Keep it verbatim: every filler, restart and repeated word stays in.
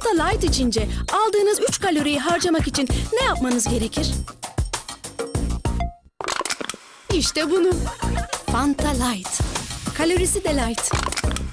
Fanta Light içince aldığınız üç kaloriyi harcamak için ne yapmanız gerekir? İşte bunu. Fanta Light. Kalorisi de light.